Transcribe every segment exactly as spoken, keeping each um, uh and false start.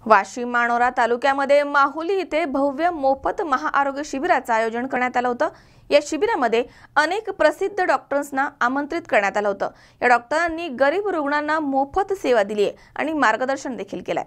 वाशिम मानोरा तालुक्यामध्ये माहुली येथे भव्य मोफत महाआरोग्य शिबिराचं आयोजन करण्यात आलं होतं। या शिबिरामध्ये अनेक प्रसिद्ध डॉक्टर्सना आमंत्रित करण्यात आलं होतं। या डॉक्टरांनी गरीब रुग्णांना मोफत सेवा दिली आहे आणि मार्गदर्शन देखील केलंय।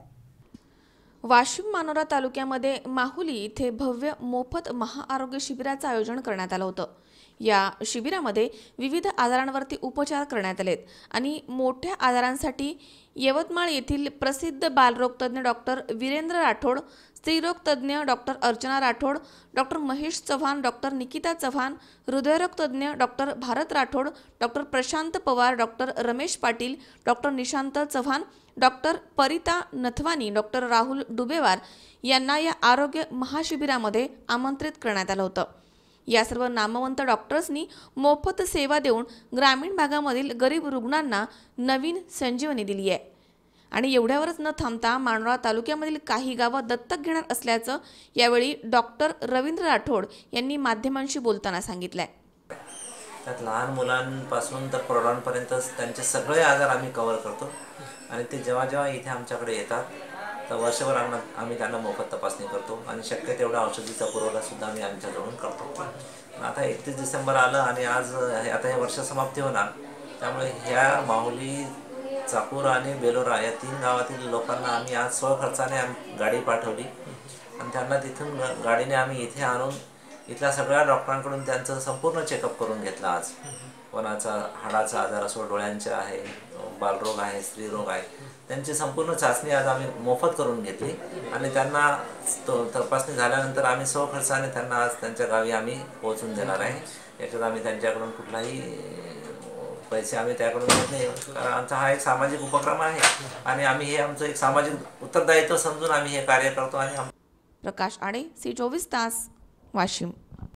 वाशिम मानोरा तालुक्यामध्ये माहुली येथे भव्य मोफत महाआरोग्य शिबिराचं आयोजन करण्यात आलं होतं। या शिबिरामध्ये विविध आजारांवरती उपचार करण्यात आलेत आणि मोठ्या आजारांसाठी यवतमाळ येथील प्रसिद्ध बालरोग तज्ञ डॉक्टर वीरेंद्र राठोड, स्त्रीरोग तज्ञ doctor Archana Rathod, doctor Mahesh Chavan, doctor Nikita Chavan, हृदयरोग तज्ञ doctor Bharat Rathod, doctor Prashant Pawar, doctor Ramesh Patil, doctor Nishant Chavan, doctor Parita Nathwani, doctor Rahul Dubewar यांना या आरोग्य महाशिबिरामध्ये आमंत्रित करण्यात आलं होतं। या सर्व नामवंत डॉक्टर्सनी मोफत सेवा देऊन ग्रामीण भागामधील गरीब रुग्णांना नवीन संजीवनी दिली आहे आणि एवढ्यावरच न थांबता मानोरा तालुक्यामधील काही गावं दत्तक घेणार असल्याचं यावेळी डॉक्टर रवींद्र राठोड यांनी माध्यमांशी बोलताना सांगितलंय। त्यात लहान मुलांपासून तर प्रौढांपर्यंत त्यांचे सगळे आजार आम्ही कव्हर करतो आणि ते जेव्हा जेव्हा इथे आमच्याकडे येतात तर वर्षभर आम्ही त्यांना मोफत तपासणी करतो आणि शक्य तेवढा औषधीचा पुरवठा सुद्धा आम्ही आमच्याकडून करतो। आता एकतीस डिसेंबर आलं आणि आज आता हे वर्ष समाप्ती होणार, त्यामुळे ह्या माहुली, चाकूर आणि बेलोरा या तीन गावातील लोकांना आम्ही आज स्वखर्चाने गाडी पाठवली आणि त्यांना तिथून गाडीने आम्ही इथे आणून इथल्या सगळ्या डॉक्टरांकडून त्यांचं संपूर्ण चेकअप करून घेतलं। आज कोणाचा हाडाचा आजार असो, डोळ्यांचा आहे, बालरोग आहे, स्त्रीरोग आहे, त्यांची संपूर्ण चाचणी आज आम्ही मोफत करून घेतली आणि त्यांना तपासणी झाल्यानंतर आम्ही स्वखर्चाने त्यांना आज त्यांच्या गावी आम्ही पोहोचून देणार आहे। याच्यात आम्ही त्यांच्याकडून कुठलाही पैसे आम्ही त्याकडून घेत नाही, कारण आमचा हा एक सामाजिक उपक्रम आहे आणि आम्ही हे आमचं एक सामाजिक उत्तरदायित्व समजून आम्ही हे कार्य करतो। आणि प्रकाश आडे, सी चोवीस तास, वाशिम।